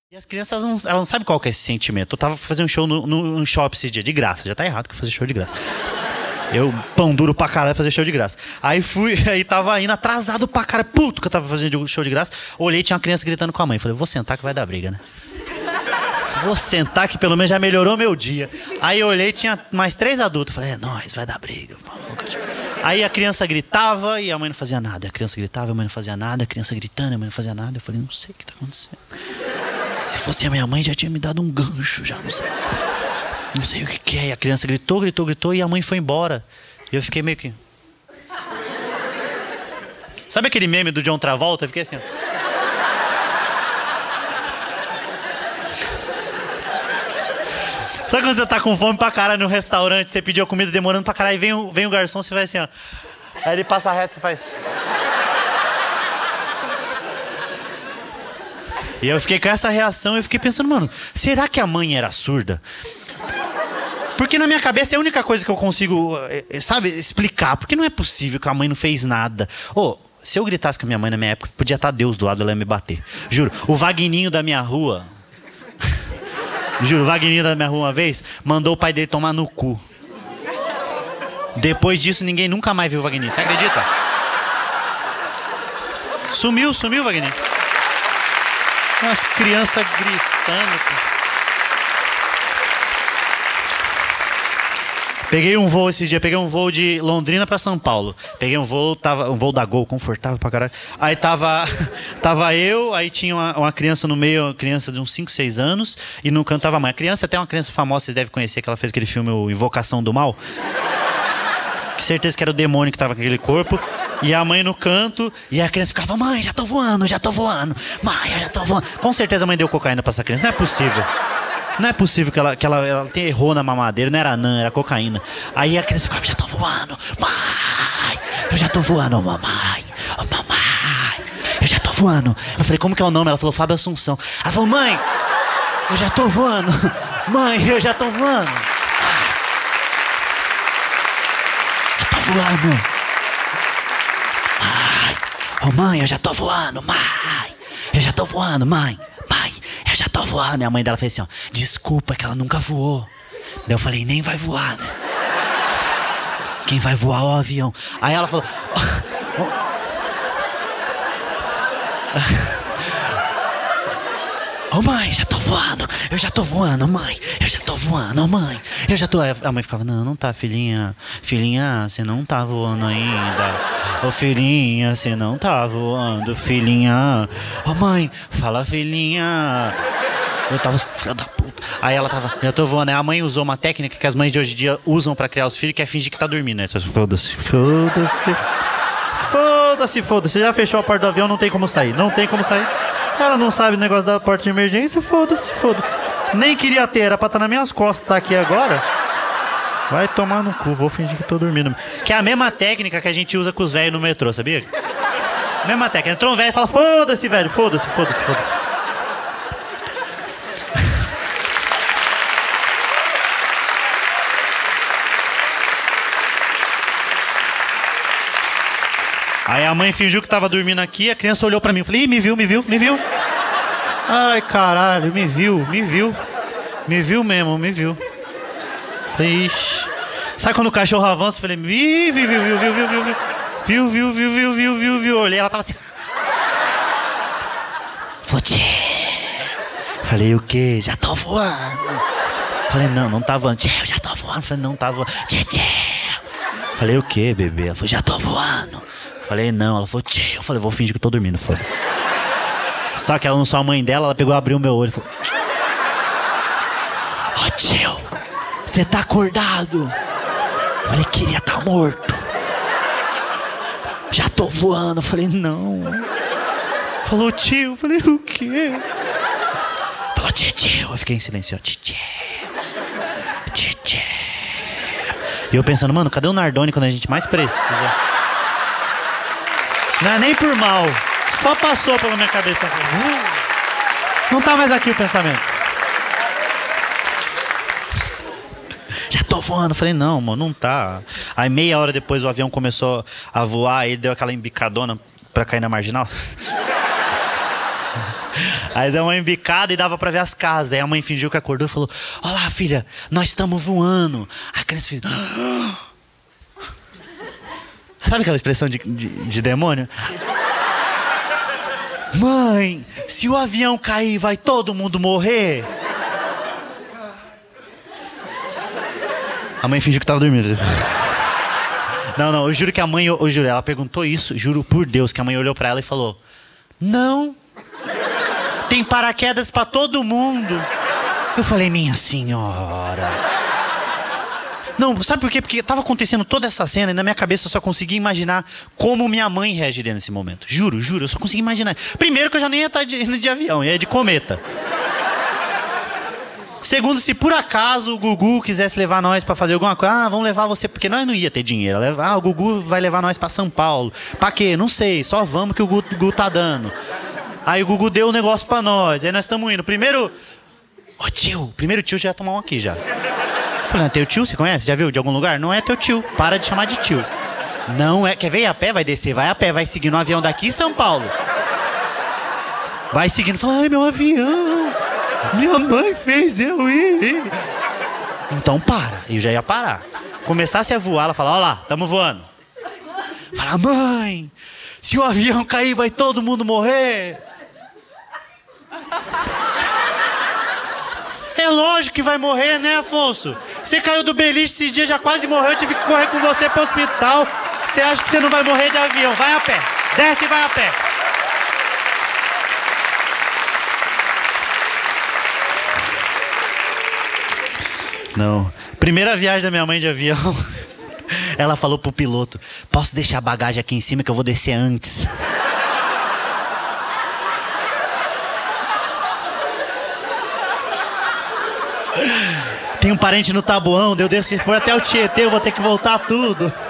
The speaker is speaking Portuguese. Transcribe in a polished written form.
E as crianças, elas não sabem qual que é esse sentimento. Eu tava fazendo um show no shopping esse dia, de graça. Já tá errado que eu fazer show de graça. Eu, pão duro pra caralho, fazer show de graça. Aí tava indo atrasado pra caralho, puto que eu tava fazendo show de graça. Olhei, tinha uma criança gritando com a mãe. Falei, vou sentar que vai dar briga, né? Vou sentar que pelo menos já melhorou meu dia. Aí eu olhei, tinha mais 3 adultos. Falei, é nóis, vai dar briga. Aí a criança gritava e a mãe não fazia nada. A criança gritava e a mãe não fazia nada. A criança gritando e a mãe não fazia nada. Eu falei, não sei o que tá acontecendo. Se fosse a minha mãe, já tinha me dado um gancho, já não sei. Não sei o que é. E a criança gritou e a mãe foi embora. E eu fiquei meio que... Sabe aquele meme do John Travolta? Eu fiquei assim, ó. Sabe quando você tá com fome pra caralho no restaurante, você pediu a comida demorando pra caralho, e vem o garçom, você vai assim, ó. Aí ele passa reto, você faz... E eu fiquei com essa reação, eu fiquei pensando, mano, será que a mãe era surda? Porque na minha cabeça é a única coisa que eu consigo, sabe, explicar. Porque não é possível que a mãe não fez nada. Se eu gritasse com a minha mãe na minha época, podia estar Deus do lado, ela ia me bater. Juro, o Vagninho da minha rua... Juro, o Vagninho da minha rua uma vez mandou o pai dele tomar no cu. Depois disso, ninguém nunca mais viu o Vagninho. Você acredita? Sumiu o Vagninho. Umas crianças gritando. Peguei um voo esse dia, peguei um voo de Londrina pra São Paulo. Peguei um voo da Gol, confortável pra caralho. Aí tava eu, aí tinha uma criança no meio, uma criança de uns 5, 6 anos, e no canto tava a mãe. A criança, até uma criança famosa, vocês devem conhecer, que ela fez aquele filme, o Invocação do Mal. Com certeza que era o demônio que tava com aquele corpo. E a mãe no canto, e a criança ficava, mãe, já tô voando, mãe, eu já tô voando. Com certeza a mãe deu cocaína pra essa criança, não é possível. Não é possível que ela errou na mamadeira, não era anã, era cocaína. Aí a criança ficava, já tô voando, mãe, eu já tô voando, mamãe, eu já tô voando. Eu falei, como que é o nome? Ela falou, Fábio Assunção. Ela falou, mãe, eu já tô voando, mãe, eu já tô voando. Eu tô voando. Mãe, eu já tô voando, mãe, eu já tô voando, mãe, eu já tô voando. E a mãe dela fez assim, ó, desculpa, que ela nunca voou. Daí eu falei, nem vai voar, né? Quem vai voar é o avião. Aí ela falou, mãe, já tô voando, eu já tô voando, mãe, eu já tô voando, mãe, eu já tô... A mãe ficava, não tá, filhinha, você não tá voando ainda. Filhinha, você não tá voando, filhinha. Mãe, fala, filhinha. Eu tava, filha da puta. Aí ela tava, já tô voando. Aí a mãe usou uma técnica que as mães de hoje em dia usam pra criar os filhos, que é fingir que tá dormindo, né? Foda-se. Você já fechou a porta do avião, não tem como sair. Ela não sabe o negócio da porta de emergência, foda-se. Nem queria ter, era pra estar nas minhas costas, tá aqui agora. Vai tomar no cu, vou fingir que tô dormindo. Que é a mesma técnica que a gente usa com os velhos no metrô, sabia? Mesma técnica. Entrou um velho e fala, foda-se, velho, foda-se. Aí a mãe fingiu que tava dormindo aqui, a criança olhou pra mim. Eu falei, ih, me viu. Ai, caralho, me viu. Me viu mesmo. Ixi. Sabe quando o cachorro avança? Eu falei, viu. Viu. Olhei, ela tava assim. Falei, falei, o quê? Já tô voando. Falei, não tá voando. Eu já tô voando. Falei, não tá voando. Falei, o quê, bebê? Ela falou, já tô voando. Falei, não. Ela falou, eu falei, vou fingir que eu tô dormindo, foda-se. Só que ela não sou a mãe dela, ela pegou e abriu meu olho e falou, tio, você tá acordado? Falei, queria tá morto. Já tô voando. Falei, não. Falou, tio. Falei, o quê? Falou, tio. Eu fiquei em silêncio, tio. E eu pensando, mano, cadê o Nardone quando a gente mais precisa? Não é nem por mal. Só passou pela minha cabeça. Não tá mais aqui o pensamento. Já tô voando. Falei, não, mano, não tá. Aí meia hora depois o avião começou a voar e deu aquela embicadona pra cair na marginal. Aí deu uma embicada e dava pra ver as casas. Aí a mãe fingiu que acordou e falou: olha lá, filha, nós estamos voando. A criança fez... Sabe aquela expressão de demônio? Mãe, se o avião cair, vai todo mundo morrer? A mãe fingiu que tava dormindo. Não, eu juro que a mãe... Eu juro, ela perguntou isso, juro por Deus, que a mãe olhou pra ela e falou: não, tem paraquedas pra todo mundo. Eu falei: minha senhora... Não, sabe por quê? Porque tava acontecendo toda essa cena e na minha cabeça eu só conseguia imaginar como minha mãe reagiria nesse momento. Juro, eu só conseguia imaginar. Primeiro que eu já nem ia estar indo de avião, ia de cometa. Segundo, se por acaso o Gugu quisesse levar nós pra fazer alguma coisa, vamos levar você, porque nós não ia ter dinheiro. O Gugu vai levar nós pra São Paulo. Pra quê? Não sei, só vamos que o Gugu tá dando. Aí o Gugu deu um negócio pra nós, aí nós estamos indo. Primeiro tio já ia tomar um aqui já. Falei: teu tio, você conhece? Já viu de algum lugar? Não é teu tio, para de chamar de tio. Não é, quer ver? Ir a pé? Vai descer, vai a pé, vai seguir no avião daqui em São Paulo. Vai seguindo, fala: ai, meu avião, minha mãe fez eu ir. Então para, eu já ia parar. Começasse a voar, ela fala: olha lá, tamo voando. Fala: mãe, se o avião cair, vai todo mundo morrer. É lógico que vai morrer, né, Afonso? Você caiu do beliche esses dias, já quase morreu, eu tive que correr com você pro hospital. Você acha que você não vai morrer de avião? Vai a pé, desce e vai a pé. Não. Primeira viagem da minha mãe de avião, ela falou pro piloto: posso deixar a bagagem aqui em cima que eu vou descer antes? Tem um parente no Taboão, se for até o Tietê, eu vou ter que voltar tudo.